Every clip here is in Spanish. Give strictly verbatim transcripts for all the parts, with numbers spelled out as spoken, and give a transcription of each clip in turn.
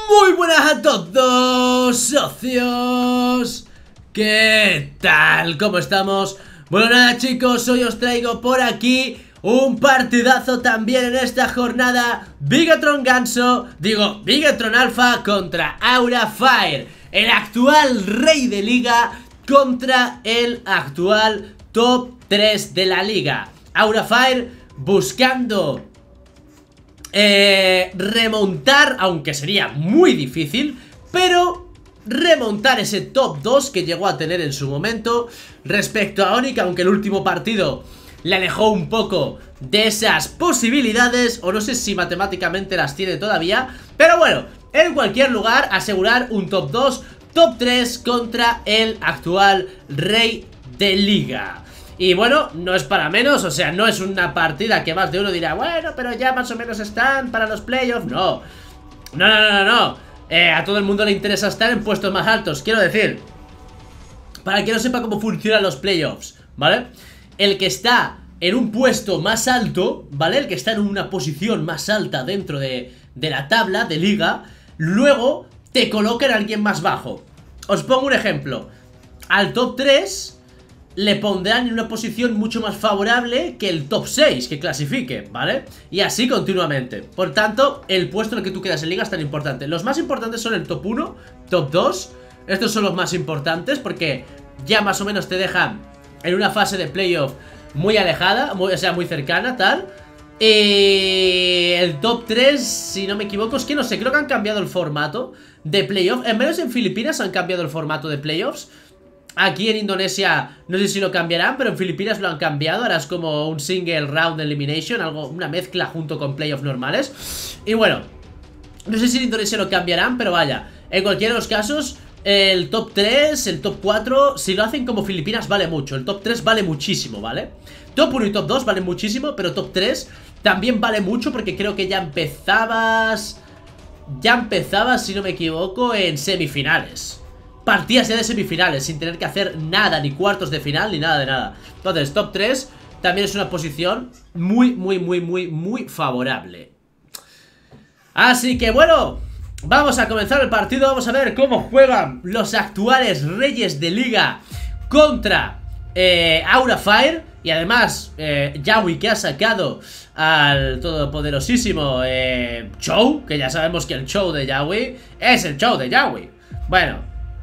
Muy buenas a todos, socios. ¿Qué tal? ¿Cómo estamos? Bueno, nada, chicos, hoy os traigo por aquí un partidazo también en esta jornada. Bigetron Ganso, digo, Bigetron Alpha contra Aura Fire, el actual rey de liga contra el actual top tres de la liga. Aura Fire buscando eh, remontar, aunque sería muy difícil, pero remontar ese top dos que llegó a tener en su momento respecto a Onic, aunque el último partido le alejó un poco de esas posibilidades, o no sé si matemáticamente las tiene todavía. Pero bueno, en cualquier lugar, asegurar un top dos, top tres contra el actual rey de liga. Y bueno, no es para menos, o sea, no es una partida que más de uno dirá, bueno, pero ya más o menos están para los playoffs. No, no, no, no, no, no. Eh, a todo el mundo le interesa estar en puestos más altos. Quiero decir, para el que no sepa cómo funcionan los playoffs, ¿vale? El que está en un puesto más alto, ¿vale? El que está en una posición más alta dentro de, de la tabla de liga, luego te colocan a alguien más bajo. Os pongo un ejemplo. Al top tres le pondrán en una posición mucho más favorable que el top seis que clasifique, ¿vale? Y así continuamente. Por tanto, el puesto en el que tú quedas en liga es tan importante. Los más importantes son el top uno, top dos. Estos son los más importantes porque ya más o menos te dejan en una fase de playoff muy alejada, muy, o sea, muy cercana, tal. Y el top tres, si no me equivoco, es que no sé, creo que han cambiado el formato de playoff. En menos en Filipinas han cambiado el formato de playoffs. Aquí en Indonesia no sé si lo cambiarán, pero en Filipinas lo han cambiado. Ahora es como un single round elimination, algo, una mezcla junto con playoffs normales. Y bueno, no sé si en Indonesia lo cambiarán, pero vaya, en cualquiera de los casos, el top tres, el top cuatro, si lo hacen como Filipinas vale mucho. El top tres vale muchísimo, ¿vale? Top uno y top dos valen muchísimo, pero top tres también vale mucho porque creo que ya empezabas... Ya empezabas, si no me equivoco, en semifinales. Partidas ya de semifinales, sin tener que hacer nada, ni cuartos de final, ni nada de nada. Entonces, top tres también es una posición muy, muy, muy, muy, muy favorable. Así que bueno, vamos a comenzar el partido. Vamos a ver cómo juegan los actuales reyes de liga contra eh, Aura Fire. Y además, eh, Yawi, que ha sacado al todopoderosísimo eh, Chou, que ya sabemos que el Chou de Yawi es el Chou de Yawi. Bueno,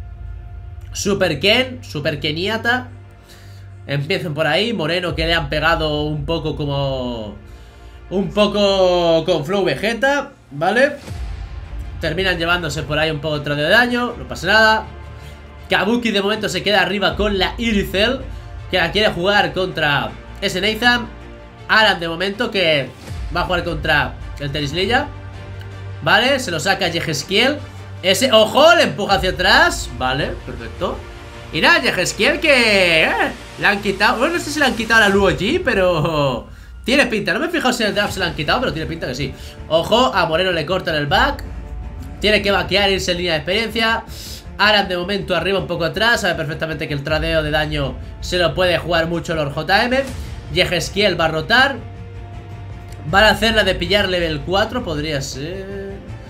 Super Ken, Super Keniata. Empiezan por ahí. Moreno, que le han pegado un poco como... Un poco con Flow Vegeta, ¿vale? Terminan llevándose por ahí un poco de daño. No pasa nada. Kabuki de momento se queda arriba con la Iricel, que la quiere jugar contra ese Nathan. Aran de momento que va a jugar contra el Terisliya, ¿vale? Se lo saca Yegeskiel. Ese, ojo, le empuja hacia atrás. Vale, perfecto. Y nada, Yegeskiel que eh, le han quitado, bueno, no sé si le han quitado la Luo G, pero tiene pinta, no me he fijado si en el draft se la han quitado, pero tiene pinta que sí. Ojo, a Moreno le cortan el back. Tiene que vaquear, irse en línea de experiencia. Aran de momento arriba, un poco atrás. Sabe perfectamente que el tradeo de daño se lo puede jugar mucho Lord J M. Yegeskiel va a rotar. Van a hacer la de pillar level cuatro, podría ser.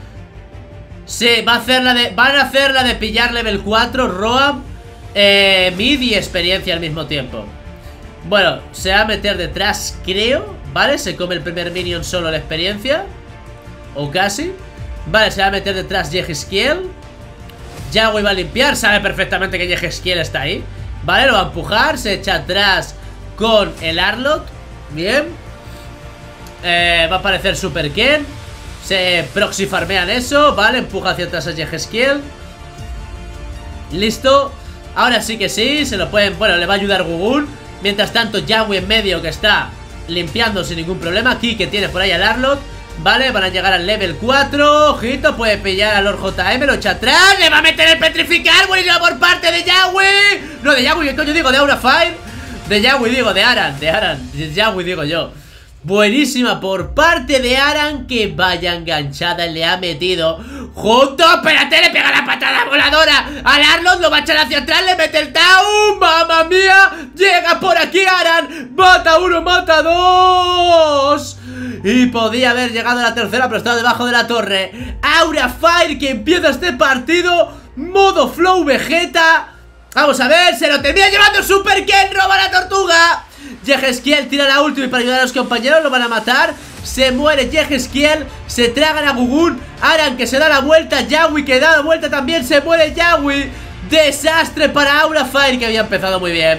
Sí, va a hacer la de, van a hacer la de pillar level cuatro, Roam, eh, mid y experiencia al mismo tiempo. Bueno, se va a meter detrás, creo. Vale, se come el primer minion solo la experiencia, o casi. Vale, se va a meter detrás Yegeskiel. Yawi va a limpiar, sabe perfectamente que Yegeskiel está ahí. Vale, lo va a empujar, se echa atrás con el Arlot. Bien. eh, Va a aparecer Super Ken. Se proxy farmean eso, vale, empuja hacia atrás a Yegeskiel. Listo. Ahora sí que sí, se lo pueden, bueno, le va a ayudar Gugun. Mientras tanto, Yawi en medio que está limpiando sin ningún problema. Aquí que tiene por ahí al Arlot. Vale, van a llegar al level cuatro. Ojito, puede pillar a Lord J M, lo echa atrás. Le va a meter el petrificar, buenísimo por parte de Yawi. No, de Yawi, ¿qué coño digo? De Aura Fire. De Yawi digo, de Aran, de Aran, de Yawi digo yo. Buenísima por parte de Aran, que vaya enganchada le ha metido. Junto, espérate, le pega la patada voladora al Arlot, lo va a echar hacia atrás, le mete el Tau. ¡Mamma mía! Llega por aquí Aran, mata uno, mata dos. Y podía haber llegado a la tercera, pero estaba debajo de la torre. Aura Fire que empieza este partido. Modo Flow Vegeta. Vamos a ver, se lo termina llevando Super Ken, roba la tortuga. Yejeskiel tira la última para ayudar a los compañeros, lo van a matar. Se muere Yejeskiel, se tragan a Gugun. Aran que se da la vuelta, Yawi que da la vuelta también, se muere Yawi. Desastre para Aura Fire que había empezado muy bien.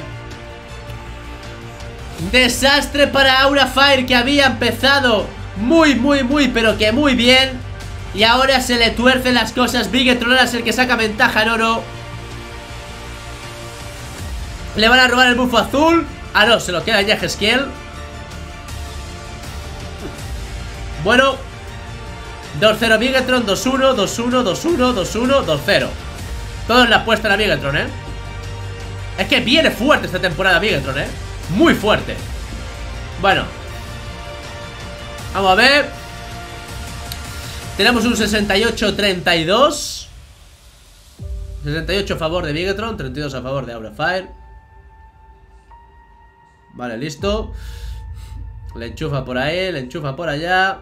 Desastre para Aura Fire que había empezado muy, muy, muy, pero que muy bien. Y ahora se le tuercen las cosas. Bigetron ahora es el que saca ventaja en oro. Le van a robar el bufo azul. Ah, no, se lo queda Yejeskiel. Bueno, dos cero Bigetron, dos uno, dos uno, dos uno, dos uno, dos cero. Todo en la apuesta a Bigetron, eh. Es que viene fuerte esta temporada Bigetron, eh. Muy fuerte. Bueno, vamos a ver. Tenemos un sesenta y ocho treinta y dos. sesenta y ocho a favor de Bigetron, treinta y dos a favor de Aura Fire. Vale, listo. Le enchufa por ahí, le enchufa por allá.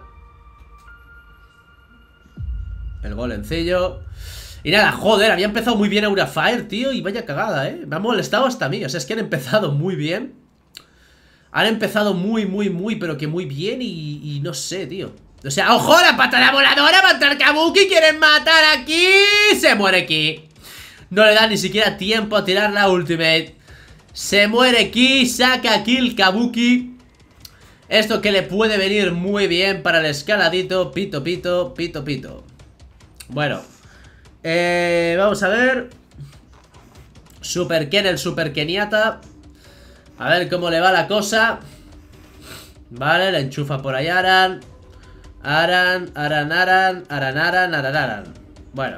El golencillo. Y nada, joder, había empezado muy bien Aura Fire, tío. Y vaya cagada, eh. Me ha molestado hasta a mí. O sea, es que han empezado muy bien. Han empezado muy, muy, muy, pero que muy bien. Y, y no sé, tío. O sea, ¡ojo! La patada voladora. Matar Kabuki. Quieren matar aquí. Se muere aquí. No le da ni siquiera tiempo a tirar la ultimate. Se muere aquí. Saca kill Kabuki. Esto que le puede venir muy bien para el escaladito. Pito, pito, pito, pito. Bueno. Eh, vamos a ver. Super Ken, el Super Keniata. A ver cómo le va la cosa. Vale, le enchufa por ahí Aran. Aran, Aran, Aran, Aran, Aran, Aran, Aran. Bueno.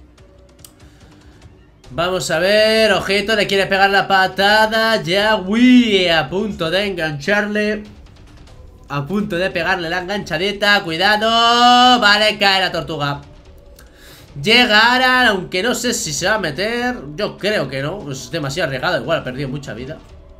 Vamos a ver, ojito, le quiere pegar la patada. Yawi a punto de engancharle. A punto de pegarle la enganchadita. Cuidado. Vale, cae la tortuga. Llega Aran, aunque no sé si se va a meter. Yo creo que no, es demasiado arriesgado. Igual ha perdido mucha vida.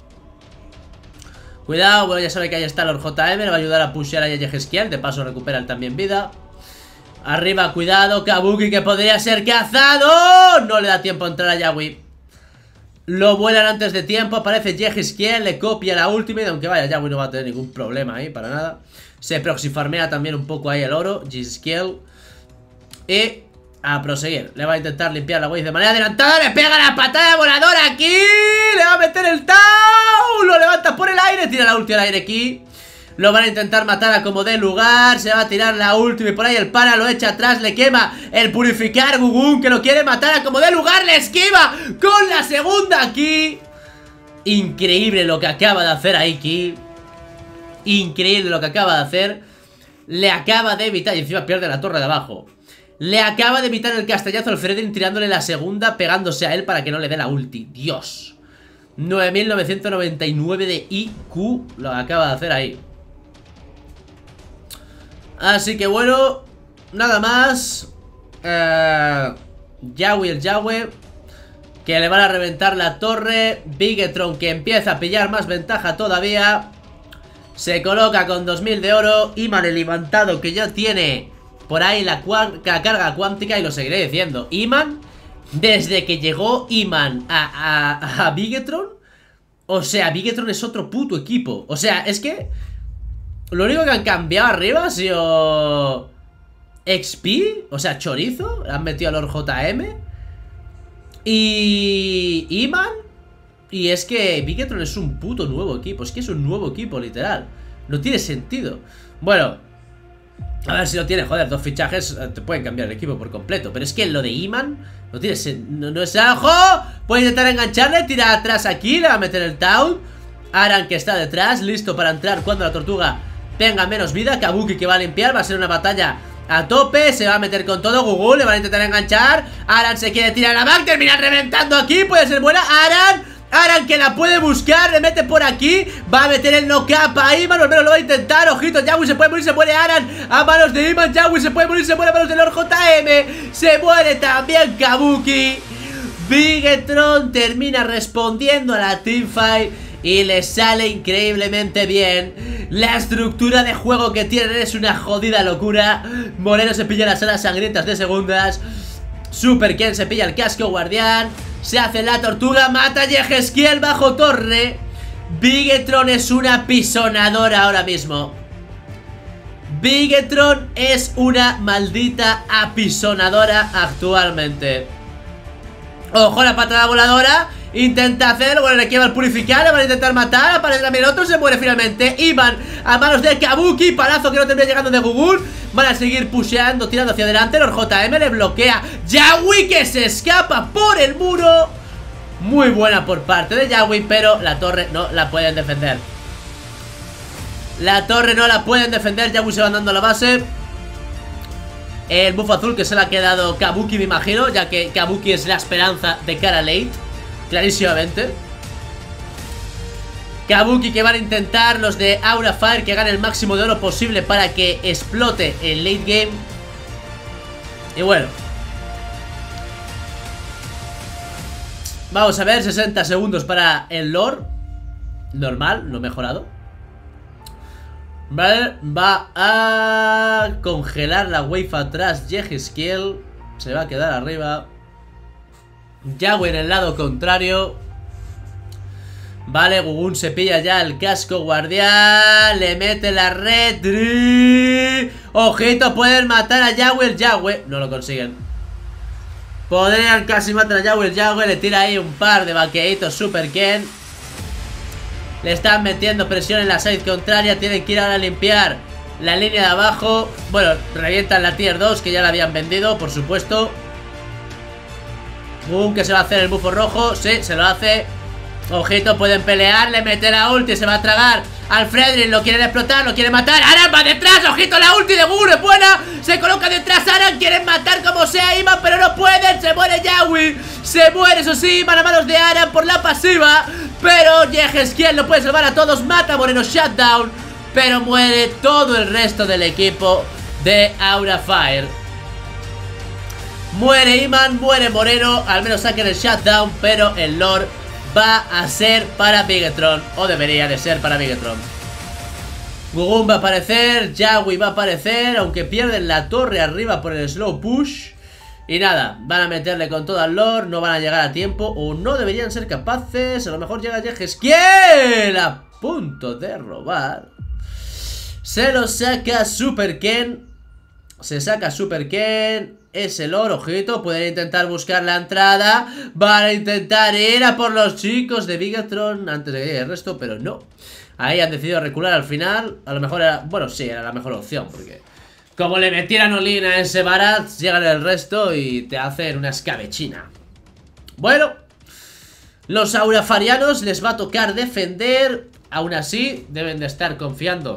Cuidado, bueno, ya sabe que ahí está Lord J M. Le va a ayudar a pushear a Yejeskiel. De paso recuperan también vida. Arriba, cuidado, Kabuki que podría ser cazado. No le da tiempo a entrar a Yawi. Lo vuelan antes de tiempo. Aparece Yejeskiel, le copia la ultimate. Aunque vaya, Yawi no va a tener ningún problema ahí, para nada. Se proxifarmea también un poco ahí el oro Yejeskiel. Y a proseguir, le va a intentar limpiar la wave de manera adelantada. Le pega la patada voladora aquí. Le va a meter el Tau. Lo levanta por el aire, tira la ulti al aire aquí. Lo van a intentar matar a como dé lugar. Se va a tirar la ulti y por ahí el pana lo echa atrás. Le quema el purificar Gugun que lo quiere matar a como dé lugar. Le esquiva con la segunda aquí. Increíble lo que acaba de hacer ahí Ki. Increíble lo que acaba de hacer. Le acaba de evitar y encima pierde la torre de abajo. Le acaba de evitar el castallazo al Fredrin tirándole la segunda, pegándose a él para que no le dé la ulti. Dios. nueve mil novecientos noventa y nueve de I Q lo acaba de hacer ahí. Así que bueno, nada más. eh, Yawi el Yawi, que le van a reventar la torre. Bigetron que empieza a pillar más ventaja todavía. Se coloca con dos mil de oro. Iman el levantado que ya tiene por ahí la, la carga cuántica. Y lo seguiré diciendo, Iman, desde que llegó Iman a, a, a Bigetron, o sea, Bigetron es otro puto equipo. O sea, es que lo único que han cambiado arriba ha sido X P, o sea, chorizo. Han metido a Lord J M y Iman. Y es que Bigetron es un puto nuevo equipo. Es que es un nuevo equipo, literal. No tiene sentido. Bueno, a ver si lo tiene, joder, dos fichajes te pueden cambiar el equipo por completo. Pero es que lo de Iman no tiene sentido. No, no es ajo. Puede intentar engancharle, tira atrás aquí. Le va a meter el Taunt. Aran que está detrás, listo para entrar cuando la tortuga tenga menos vida. Kabuki que va a limpiar, va a ser una batalla a tope. Se va a meter con todo, Gugu le van a intentar enganchar. Aran se quiere tirar la back, termina reventando aquí. Puede ser buena, Aran Aran que la puede buscar, le mete por aquí. Va a meter el knock-up a Iman, al menos lo va a intentar. Ojito, Yawi se puede morir, se muere Aran a manos de Iman. Yawi se puede morir, se muere a manos de Lord J M. Se muere también Kabuki. Bigetron termina respondiendo a la teamfight y les sale increíblemente bien. La estructura de juego que tienen es una jodida locura. Moreno se pilla las alas sangrientas de segundas. Super Ken se pilla el casco guardián. Se hace la tortuga, mata a Yegezquiel bajo torre. Bigetron es una pisonadora ahora mismo. Bigetron es una maldita apisonadora actualmente. Ojo, la patada voladora. Intenta hacerlo, bueno, le quiebra el purificar. Le van a intentar matar, aparece también otro. Se muere finalmente, Iman a manos de Kabuki. Palazo que no termina llegando de Gugun. Van a seguir pusheando, tirando hacia adelante. Lord J M le bloquea. Yawi que se escapa por el muro. Muy buena por parte de Yawi, pero la torre no la pueden defender. La torre no la pueden defender. Yawi se va dando a la base. El buff azul que se le ha quedado Kabuki, me imagino, ya que Kabuki es la esperanza de cara late. Clarísimamente. Kabuki que van a intentar los de Aura Fire que gane el máximo de oro posible para que explote el late game. Y bueno, vamos a ver, sesenta segundos para el Lord. Normal, no mejorado. Vale, va a congelar la wave atrás. Yegezquiel se va a quedar arriba. Yawi en el lado contrario. Vale, Gugun se pilla ya el casco guardián. Le mete la red. Ojito, pueden matar a Yawi el Yawi. No lo consiguen. Podrían casi matar a Yawi el Yawi. Le tira ahí un par de vaqueitos Super Ken. Le están metiendo presión en la side contraria. Tienen que ir ahora a limpiar la línea de abajo. Bueno, revientan la tier dos que ya la habían vendido, por supuesto. Boom, que se va a hacer el bufo rojo. Sí, se lo hace. Ojito, pueden pelear. Le mete la ulti, se va a tragar al Fredrin, lo quieren explotar, lo quieren matar. Aran va detrás, ojito, la ulti de Gugun es buena. Se coloca detrás Aran, quieren matar como sea Iman, pero no pueden. Se muere Yawi, se muere, eso sí, Iman a manos de Aran por la pasiva. Pero Yegezquiel no puede salvar a todos. Mata a Moreno Shutdown, pero muere todo el resto del equipo de Aura Fire. Muere Iman, muere Moreno. Al menos saquen el Shutdown, pero el Lord va a ser para Bigetron, o debería de ser para Bigetron. Gugun va a aparecer, Yawi va a aparecer, aunque pierden la torre arriba por el slow push. Y nada, van a meterle con todo al Lord. No van a llegar a tiempo, o no deberían ser capaces. A lo mejor llega Yegezquiel a punto de robar. Se lo saca Super Ken. Se saca Super Ken. Es el oro, ojito, pueden intentar buscar la entrada. Van a intentar ir a por los chicos de Bigetron antes de que llegue el resto, pero no. Ahí han decidido recular al final. A lo mejor era, bueno, sí, era la mejor opción, porque como le metieran Olin a ese Barat, llegan el resto y te hacen una escabechina. Bueno, los aurafarianos les va a tocar defender. Aún así, deben de estar confiando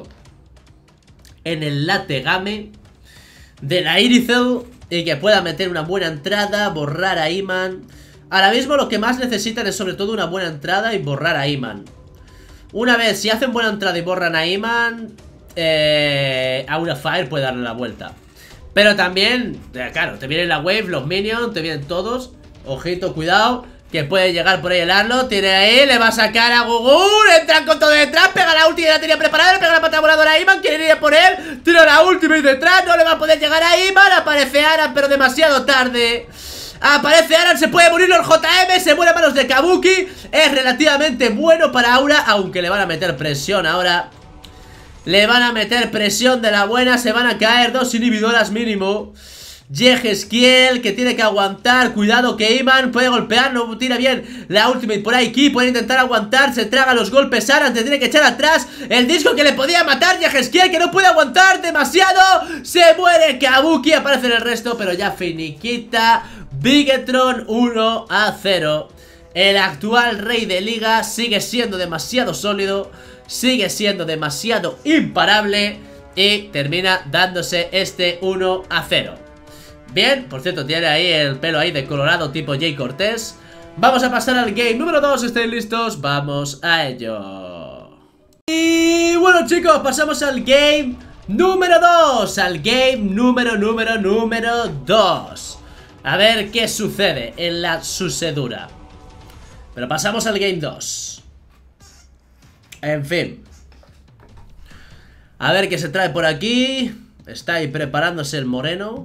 en el lategame de la Irithel y que pueda meter una buena entrada, borrar a Iman. Ahora mismo lo que más necesitan es sobre todo una buena entrada y borrar a Iman. Una vez, si hacen buena entrada y borran a Iman, eh, Aura Fire puede darle la vuelta. Pero también, claro, te viene la wave, los minions, te vienen todos. Ojito, cuidado, que puede llegar por ahí el Arlo. Tiene ahí, le va a sacar a Gugun. Entran con todo detrás, pega la ulti, ya la tenía preparada. Le pega la patada voladora a Iman, quieren ir por él. Tira la ultimate detrás, no le va a poder llegar a Iman. Aparece Aran, pero demasiado tarde. Aparece Aran, se puede morir Lord J M. Se muere a manos de Kabuki. Es relativamente bueno para Aura, aunque le van a meter presión ahora. Le van a meter presión de la buena. Se van a caer dos inhibidoras mínimo. Yegezquiel que tiene que aguantar. Cuidado que Iman puede golpear. No tira bien la ultimate por aquí. Puede intentar aguantar. Se traga los golpes Aran. Te tiene que echar atrás el disco que le podía matar Yegezquiel, que no puede aguantar demasiado. Se muere Kabuki. Aparece en el resto, pero ya finiquita Bigetron uno a cero. El actual rey de liga sigue siendo demasiado sólido. Sigue siendo demasiado imparable. Y termina dándose este uno a cero. Bien, por cierto, tiene ahí el pelo ahí de colorado tipo Jay Cortés. Vamos a pasar al game número dos, ¿estáis listos? Vamos a ello. Y bueno, chicos, pasamos al game número dos. Al game número, número, número dos. A ver qué sucede en la sucedura. Pero pasamos al game dos. En fin. A ver qué se trae por aquí. Está ahí preparándose el moreno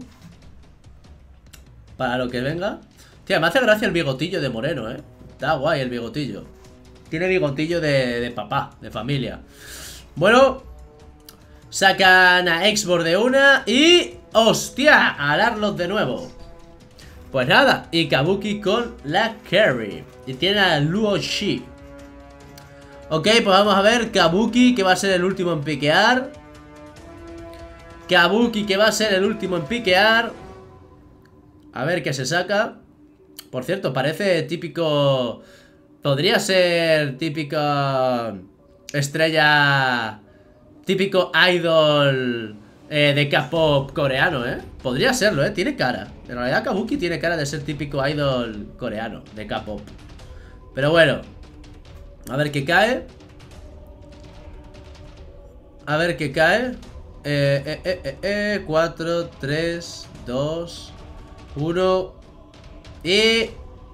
para lo que venga. Tía, me hace gracia el bigotillo de moreno, eh. Está guay el bigotillo. Tiene bigotillo de, de papá, de familia. Bueno, sacan a Xbox de una y... ¡hostia! A Larlock de nuevo. Pues nada, y Kabuki con la carry. Y tiene a Luo Shi. Ok, pues vamos a ver Kabuki, que va a ser el último en piquear. Kabuki, que va a ser el último en piquear. A ver qué se saca. Por cierto, parece típico... podría ser típica estrella... típico idol eh, de K-pop coreano, ¿eh? Podría serlo, ¿eh? Tiene cara. En realidad Kabuki tiene cara de ser típico idol coreano de K-pop. Pero bueno. A ver qué cae. A ver qué cae. Eh, eh, eh, eh, eh. cuatro, tres, dos, uno. Y...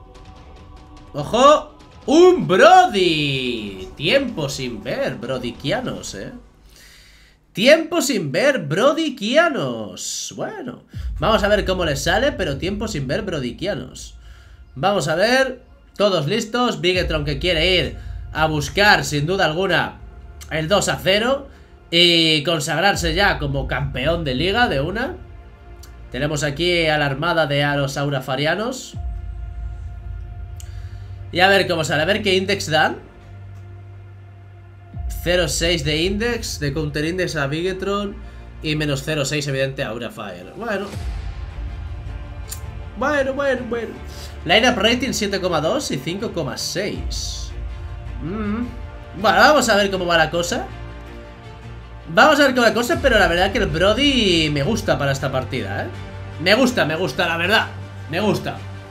¡ojo! ¡Un Brody! Tiempo sin ver, brodiquianos, eh. Tiempo sin ver, brodiquianos. Bueno, vamos a ver cómo les sale, pero tiempo sin ver, brodiquianos. Vamos a ver. Todos listos. Bigetron, que quiere ir a buscar, sin duda alguna, el dos a cero y consagrarse ya como campeón de liga de una. Tenemos aquí a la armada de a los aurafarianos. Y a ver cómo sale, a ver qué index dan. cero coma seis de index, de counter index a Bigetron. Y menos cero coma seis evidente a Aurafire. Bueno. Bueno, bueno, bueno. Lineup rating siete coma dos y cinco coma seis. mm. Bueno, vamos a ver cómo va la cosa. Vamos a ver cómo va la cosa, pero la verdad que el Brody me gusta para esta partida, ¿eh? Me gusta, me gusta, la verdad. Me gusta.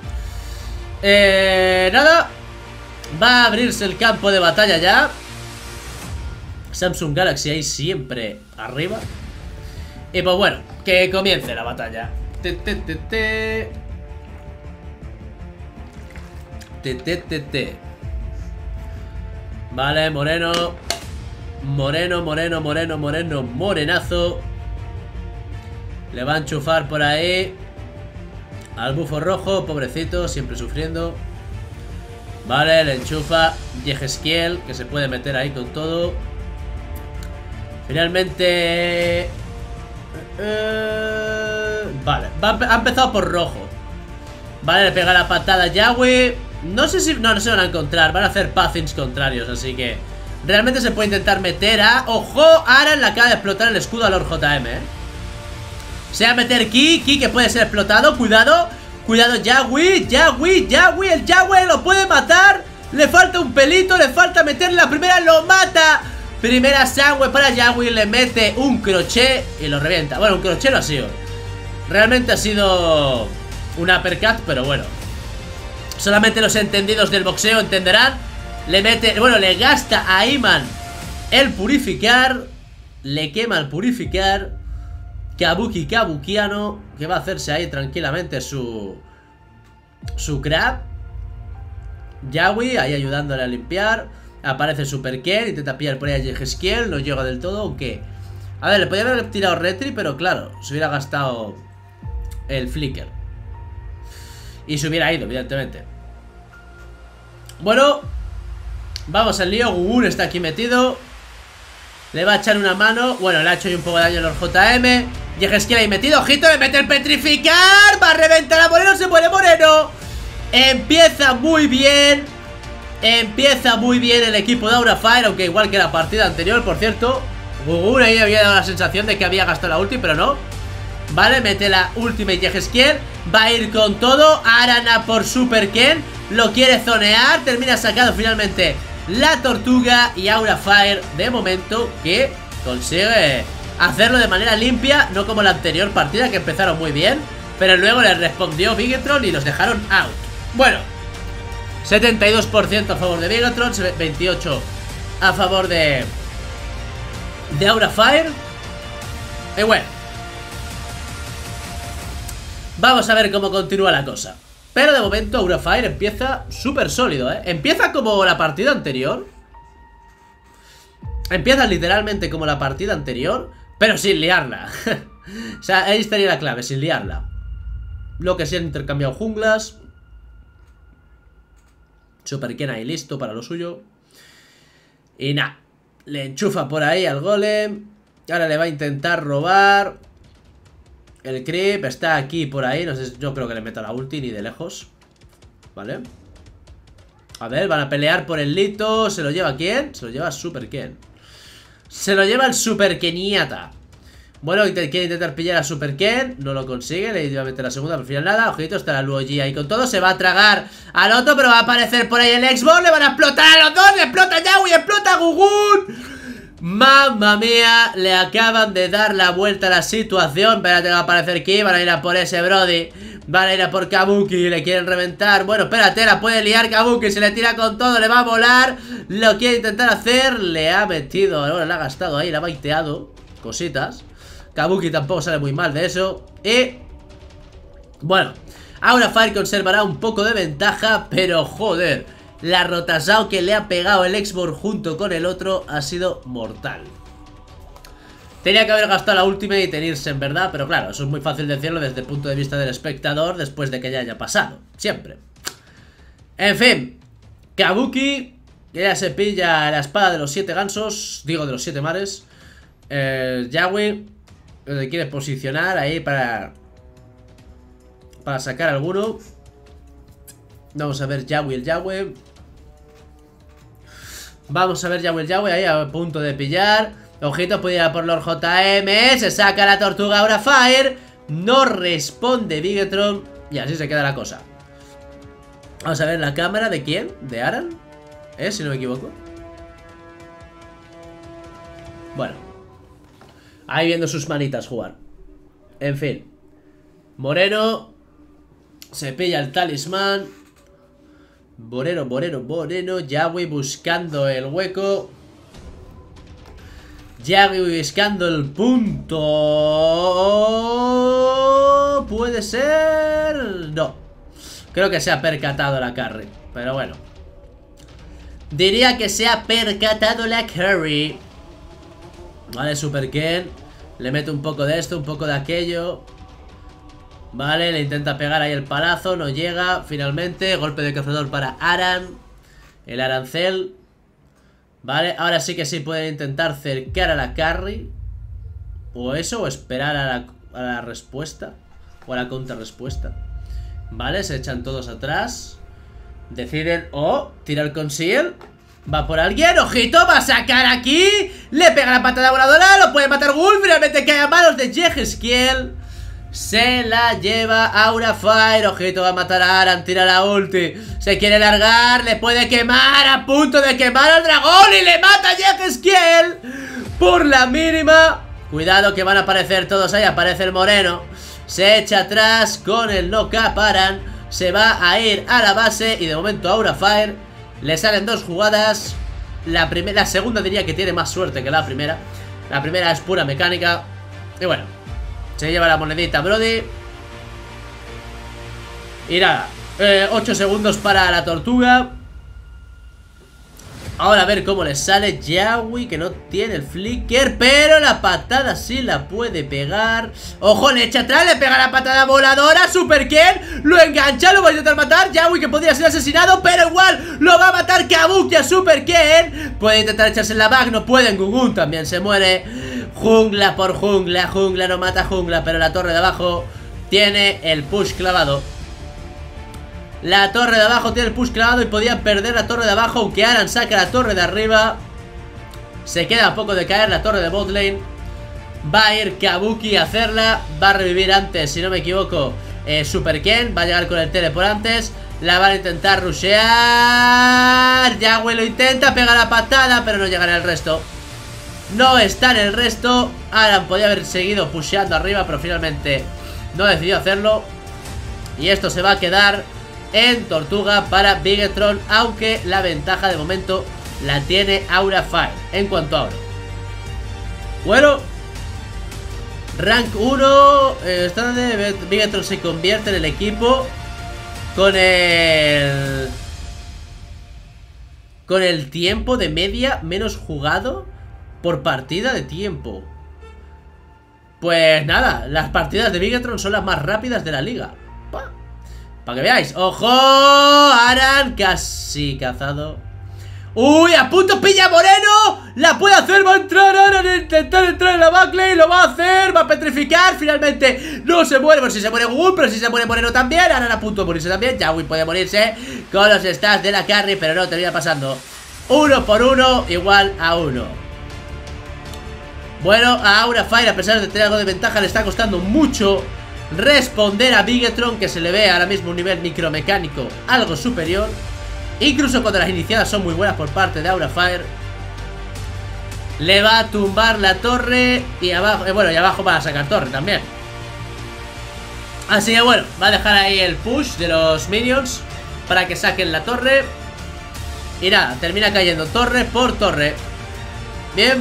Eh, nada. Va a abrirse el campo de batalla ya. Samsung Galaxy ahí siempre arriba. Y pues bueno, que comience la batalla. Te, te, te, te. Te, te, te, te. Vale, Moreno. Moreno, Moreno, Moreno, Moreno, Morenazo. Le va a enchufar por ahí al bufo rojo, pobrecito, siempre sufriendo. Vale, le enchufa Yegeskiel, que se puede meter ahí con todo. Finalmente... Eh, vale, va, ha empezado por rojo. Vale, le pega la patada a Yawi. No sé si... no, no se van a encontrar. Van a hacer pathings contrarios, así que... realmente se puede intentar meter a... ¡ojo! Aran le acaba de explotar el escudo a Lord J M, ¿eh? Se va a meter Ki, Ki que puede ser explotado. Cuidado, cuidado, Yawi, Yawi, Yawi, el Yawi lo puede matar. Le falta un pelito, le falta meter la primera, lo mata. Primera sangre para Yawi, le mete un crochet y lo revienta. Bueno, un crochet no ha sido. Realmente ha sido un uppercut, pero bueno. Solamente los entendidos del boxeo entenderán. Le mete, bueno, le gasta a Iman el purificar. Le quema el purificar. Kabuki Kabukiano, que va a hacerse ahí tranquilamente su Su grab. Yawi ahí ayudándole a limpiar. Aparece Super Ken, intenta pillar por ahí a Yegeskiel. No llega del todo, aunque... a ver, le podría haber tirado Retri, pero claro, se hubiera gastado el flicker y se hubiera ido, evidentemente. Bueno, vamos al lío. Gugun está aquí metido. Le va a echar una mano. Bueno, le ha hecho un poco de daño a los J M. Yegeskiel ahí metido. Ojito, le mete el petrificar. Va a reventar a Moreno. Se muere Moreno. Empieza muy bien. Empieza muy bien el equipo de Aurafire. Aunque igual que la partida anterior, por cierto. Gugun ahí había dado la sensación de que había gastado la ulti, pero no. Vale, mete la ultimate Yegeskiel. Va a ir con todo. Arana por Super Ken. Lo quiere zonear. Termina sacando finalmente la tortuga. Y Aurafire, de momento, que consigue hacerlo de manera limpia. No como la anterior partida, que empezaron muy bien, pero luego les respondió Bigetron y los dejaron out. Bueno, setenta y dos por ciento a favor de Bigetron, veintiocho por ciento a favor de De Aurafire. Y bueno, vamos a ver cómo continúa la cosa. Pero de momento Aurafire empieza súper sólido, ¿eh? Empieza como la partida anterior. Empieza literalmente como la partida anterior, pero sin liarla. O sea, ahí estaría la clave, sin liarla. Lo que sí han intercambiado junglas. Super Ken ahí listo para lo suyo. Y nada, le enchufa por ahí al golem. Ahora le va a intentar robar. El creep está aquí por ahí. No sé, yo creo que le meto la ulti ni de lejos. Vale. A ver, van a pelear por el Lito. ¿Se lo lleva quién? Se lo lleva Super Ken. Se lo lleva el Super Keniata. Bueno, quiere intentar pillar a Super Ken. No lo consigue, le iba a meter la segunda, pero al final nada. Ojito, está la Luoji ahí con todo. Se va a tragar al otro, pero va a aparecer por ahí el Xbox. Le van a explotar a los dos. Le explota Yawi, explota Gugun. Mamma mía, le acaban de dar la vuelta a la situación. Espérate, va a aparecer aquí. Van a ir a por ese Brody. Van a ir a por Kabuki, le quieren reventar. Bueno, espérate, la puede liar Kabuki. Se le tira con todo, le va a volar. Lo quiere intentar hacer. Le ha metido, ahora le ha gastado ahí, le ha baiteado cositas. Kabuki tampoco sale muy mal de eso. Y bueno, ahora Fire conservará un poco de ventaja, pero joder, la rotasao que le ha pegado el Xbox junto con el otro ha sido mortal. Tenía que haber gastado la ultimate y tenerse en verdad, pero claro, eso es muy fácil decirlo desde el punto de vista del espectador después de que ya haya pasado, siempre. En fin, Kabuki, que ya se pilla la espada de los siete gansos, digo de los siete mares. eh, Yawi donde quiere posicionar ahí para Para sacar alguno. Vamos a ver Yawi el Yawi. Vamos a ver Yawi el Yawi ahí a punto de pillar. Ojito, puede ir a por Lord J M. Se saca la tortuga ahora Fire. No responde Bigetron. Y así se queda la cosa. Vamos a ver la cámara de quién, de Aran, ¿eh? Si no me equivoco. Bueno, ahí viendo sus manitas jugar. En fin, Moreno se pilla el talismán. Moreno, Moreno, Moreno. Yawi buscando el hueco. Yawi buscando el punto. ¿Puede ser? No. Creo que se ha percatado la carry, pero bueno. Diría que se ha percatado la carry. Vale, Super Ken. Le mete un poco de esto, un poco de aquello. Vale, le intenta pegar ahí el palazo. No llega, finalmente. Golpe de cazador para Aran. El arancel. Vale, ahora sí que sí pueden intentar cercar a la carry. O eso, o esperar a la, a la respuesta. O a la contrarrespuesta. Vale, se echan todos atrás. Deciden, oh, tirar con Seal. Va por alguien, ojito, va a sacar aquí. Le pega la patada voladora, lo puede matar Wolf. Finalmente cae a manos de Jejeskiel. Se la lleva Aura Fire. Ojito, va a matar a Aran, tira la ulti. Se quiere largar, le puede quemar. A punto de quemar al dragón. Y le mata a Jejeskiel por la mínima. Cuidado que van a aparecer todos ahí. Aparece el Moreno. Se echa atrás con el knock-up Aran. Se va a ir a la base. Y de momento Aura Fire le salen dos jugadas. La, la segunda diría que tiene más suerte que la primera. La primera es pura mecánica. Y bueno, se lleva la monedita Brody. Y nada, eh, ocho segundos para la tortuga. Ahora a ver cómo le sale Yawi, que no tiene el flicker, pero la patada sí la puede pegar. Ojo, le echa atrás, le pega la patada voladora. Super Ken lo engancha, lo va a intentar matar. Yawi, que podría ser asesinado, pero igual lo va a matar Kabuki a Super Ken. Puede intentar echarse en la back, no puede. Gugun también se muere. Jungla por jungla, jungla no mata jungla, pero la torre de abajo tiene el push clavado. La torre de abajo tiene el push clavado y podían perder la torre de abajo, aunque Aran saca la torre de arriba. Se queda a poco de caer la torre de botlane. Va a ir Kabuki a hacerla. Va a revivir antes, si no me equivoco, eh, Super Ken. Va a llegar con el tele por antes. La van a intentar rushear. Yawi lo intenta, pega la patada, pero no llega en el resto. No está en el resto. Aran podía haber seguido pusheando arriba, pero finalmente no decidió hacerlo. Y esto se va a quedar en tortuga para Bigetron, aunque la ventaja de momento la tiene Aura Fire en cuanto a oro. Bueno, rank uno, eh, está donde Bigetron se convierte en el equipo con el con el tiempo de media menos jugado por partida de tiempo. Pues nada, las partidas de Bigetron son las más rápidas de la liga. Para pa que veáis. ¡Ojo! Aran casi cazado. ¡Uy! ¡A punto pilla Moreno! ¡La puede hacer! Va a entrar Aran a intentar entrar en la backlane. Lo va a hacer, va a petrificar. Finalmente no se muere, por si se muere Gugul, pero si se muere Moreno también. Aran a punto de morirse también. Yawi puede morirse con los stats de la carry, pero no termina pasando. Uno por uno, igual a uno. Bueno, a Aura Fire, a pesar de tener algo de ventaja, le está costando mucho responder a Bigetron, que se le ve ahora mismo un nivel micromecánico algo superior. Incluso cuando las iniciadas son muy buenas por parte de Aura Fire. Le va a tumbar la torre. Y abajo, eh, bueno, y abajo va a sacar torre también. Así que bueno, va a dejar ahí el push de los minions para que saquen la torre. Y nada, termina cayendo torre por torre. Bien.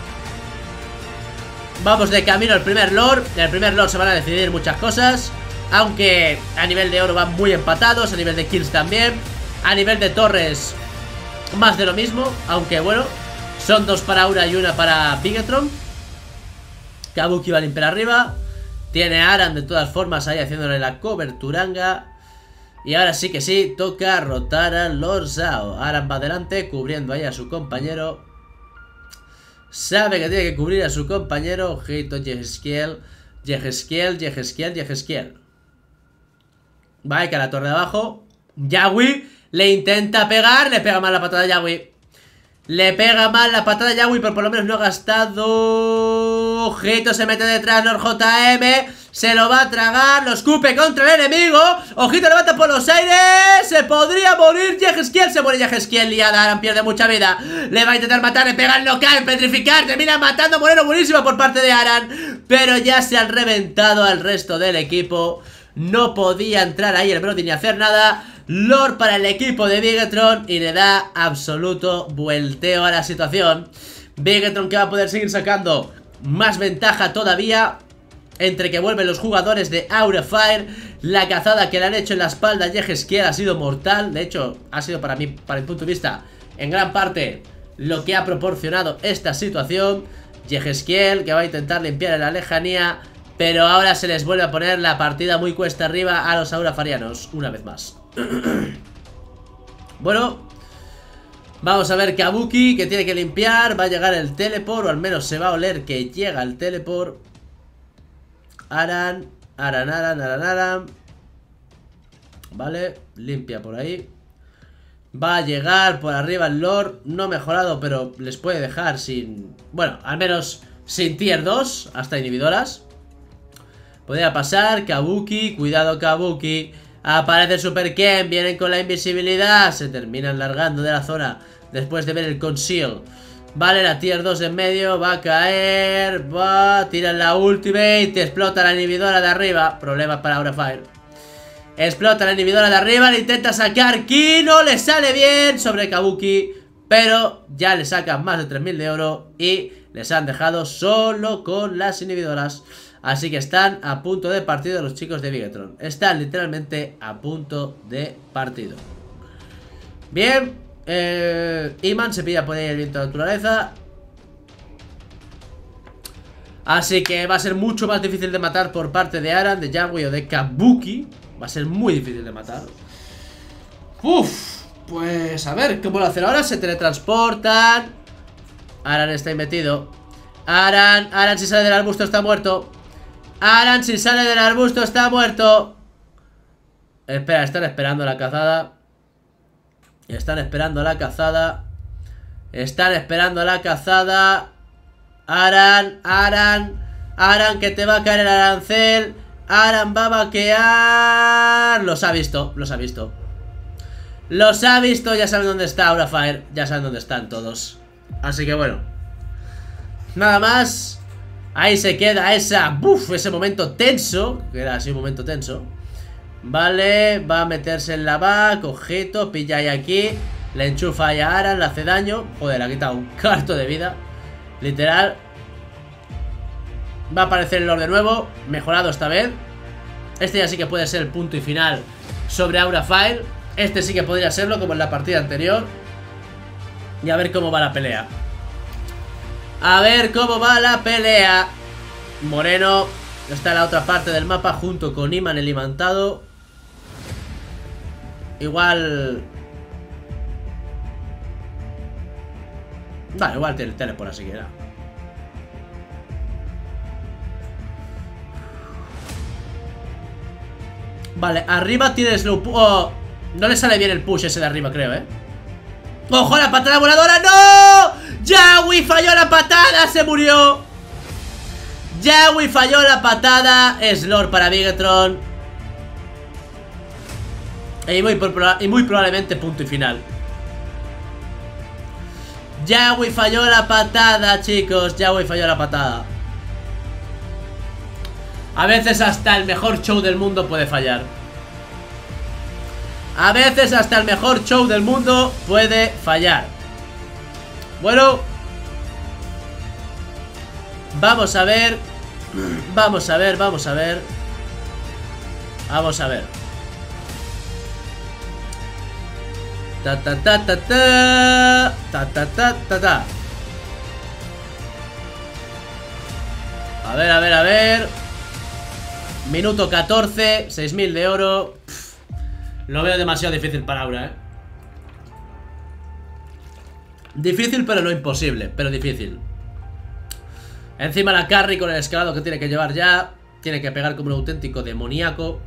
Vamos de camino al primer lord. En el primer lord se van a decidir muchas cosas, aunque a nivel de oro van muy empatados. A nivel de kills también. A nivel de torres más de lo mismo, aunque bueno, son dos para Aura y una para Bigetron. Kabuki va a limpiar arriba. Tiene a Aran de todas formas ahí haciéndole la coberturanga. Y ahora sí que sí, toca rotar a Lord Zhao. Aran va adelante, cubriendo ahí a su compañero. Sabe que tiene que cubrir a su compañero. Ojito, Yeheskiel, Yeheskiel, Yeheskiel, Yeheskiel. Va a que a la torre de abajo. Yawi le intenta pegar. Le pega mal la patada a Yawi. Le pega mal la patada a Yawi, pero por lo menos no ha gastado. Ojito, se mete detrás Lord J M. Se lo va a tragar, lo escupe contra el enemigo. Ojito, levanta por los aires. Se podría morir Yeheskiel. Se muere Yeheskiel y Aran pierde mucha vida. Le va a intentar matar, le pega el knockout, petrificar. Termina matando a Moreno, buenísimo por parte de Aran. Pero ya se han reventado al resto del equipo. No podía entrar ahí el Brody ni hacer nada. Lord para el equipo de Bigetron y le da absoluto vuelteo a la situación. Bigetron que va a poder seguir sacando más ventaja todavía. Entre que vuelven los jugadores de Aura Fire. La cazada que le han hecho en la espalda a Yeheskiel ha sido mortal. De hecho, ha sido para mí, para mi punto de vista, en gran parte lo que ha proporcionado esta situación. Yeheskiel que va a intentar limpiar en la lejanía, pero ahora se les vuelve a poner la partida muy cuesta arriba a los aurafarianos, una vez más. Bueno, vamos a ver Kabuki, que tiene que limpiar. Va a llegar el teleport, o al menos se va a oler que llega el teleport. Aran, Aran, Aran, Aran, Aran. Vale, limpia por ahí. Va a llegar por arriba el Lord. No mejorado, pero les puede dejar sin... Bueno, al menos sin tier dos, hasta inhibidoras. Podría pasar, Kabuki, cuidado Kabuki. Aparece Super Ken, vienen con la invisibilidad. Se terminan largando de la zona después de ver el conceal. Vale, la tier dos en medio, va a caer. Va, tiran la ultimate. Explota la inhibidora de arriba. Problemas para Aura Fire. Explota la inhibidora de arriba, le intenta sacar ki, no le sale bien sobre Kabuki, pero ya le sacan más de tres mil de oro y les han dejado solo con las inhibidoras. Así que están a punto de partido los chicos de Bigetron. Están literalmente a punto de partido. Bien. Eh, Iman se pilla por ahí el viento de naturaleza. Así que va a ser mucho más difícil de matar por parte de Aran, de Yawi o de Kabuki. Va a ser muy difícil de matar. Uf, pues a ver cómo lo hacen ahora. Se teletransportan. Aran está ahí metido. Aran, Aran si sale del arbusto está muerto. Aran si sale del arbusto está muerto. Espera, están esperando la cazada. Están esperando la cazada. Están esperando la cazada. Aran, Aran, Aran que te va a caer el arancel. Aran va a vaquear. Los ha visto, los ha visto. Los ha visto, ya saben dónde está Aura Fire. Ya saben dónde están todos. Así que bueno, nada más. Ahí se queda esa, buf, ese momento tenso. Que era así un momento tenso. Vale, va a meterse en la back. Ojito, pilla ahí aquí. Le enchufa ahí a Aran, le hace daño. Joder, le ha quitado un cuarto de vida. Literal. Va a aparecer el Lord de nuevo. Mejorado esta vez. Este ya sí que puede ser el punto y final sobre Aura Fire. Este sí que podría serlo como en la partida anterior. Y a ver cómo va la pelea. A ver cómo va la pelea. Moreno está en la otra parte del mapa junto con Iman el imantado. Igual... Vale, igual tiene el teleport así que era. Vale, arriba tiene slow push. Oh, no le sale bien el push ese de arriba, creo, eh. ¡Ojo, la patada voladora! ¡No! ¡Yawi falló la patada! ¡Se murió! Yawi falló la patada. Slor para Bigetron. Y muy, y muy probablemente punto y final. Yawi falló la patada, chicos. Yawi falló la patada. A veces hasta el mejor show del mundo puede fallar. A veces hasta el mejor show del mundo puede fallar. Bueno, vamos a ver. Vamos a ver, vamos a ver. Vamos a ver. Ta ta ta ta ta. Ta ta ta ta ta. A ver, a ver, a ver. Minuto catorce, seis mil de oro. Pff, lo veo demasiado difícil para Aura, eh. Difícil pero no imposible, pero difícil. Encima la carry con el escalado que tiene que llevar ya. Tiene que pegar como un auténtico demoníaco.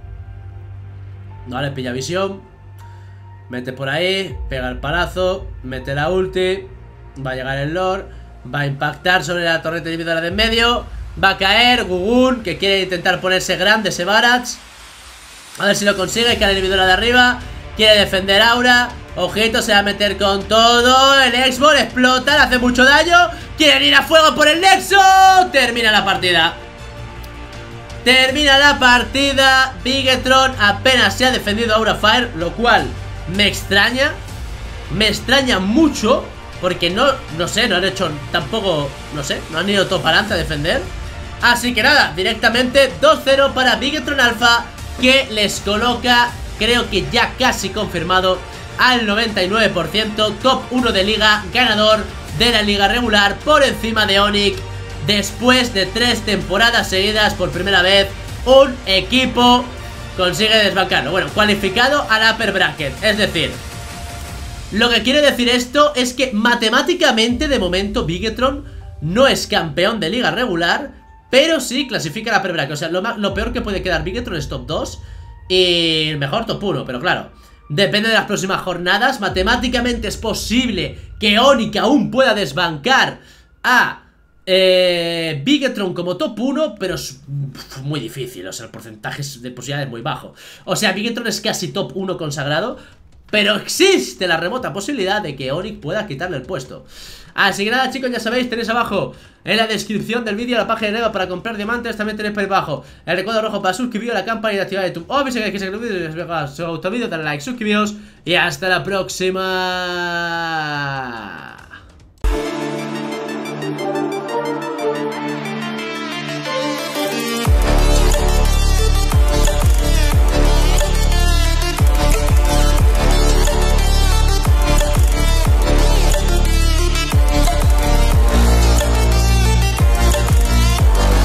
Vale, pilla visión. Mete por ahí, pega el palazo, mete la ulti. Va a llegar el Lord. Va a impactar sobre la torreta individual de en medio. Va a caer Gugun, que quiere intentar ponerse grande ese Barats. A ver si lo consigue, que la individual de arriba. Quiere defender Aura. Ojito, se va a meter con todo. El X-Ball explota, le hace mucho daño. Quieren ir a fuego por el Nexo. Termina la partida. Termina la partida. Bigetron apenas se ha defendido Aura Fire, lo cual me extraña. Me extraña mucho. Porque no, no sé, no han hecho tampoco, no sé, no han ido todo para adelante a defender. Así que nada, directamente dos cero para Bigetron Alpha, que les coloca, creo que ya casi confirmado, al noventa y nueve por ciento, top uno de liga, ganador de la liga regular por encima de Onyx. Después de tres temporadas seguidas, por primera vez, un equipo consigue desbancarlo. Bueno, cualificado al upper bracket, es decir... Lo que quiere decir esto es que matemáticamente de momento Bigetron no es campeón de liga regular, pero sí clasifica la upper bracket. O sea, lo, lo peor que puede quedar Bigetron es top dos y el mejor top uno, pero claro, depende de las próximas jornadas. Matemáticamente es posible que Onyx aún pueda desbancar a eh, Bigetron como top uno, pero es muy difícil. O sea, el porcentaje de posibilidad es muy bajo. O sea, Bigetron es casi top uno consagrado, pero existe la remota posibilidad de que Onyx pueda quitarle el puesto. Así que nada, chicos, ya sabéis, tenéis abajo en la descripción del vídeo la página de Neva para comprar diamantes. También tenéis por ahí abajo el recuadro rojo para suscribiros a la campanita y activar YouTube. O si queréis que se el vídeo, si os ha gustado el vídeo, dale like, suscribiros y hasta la próxima.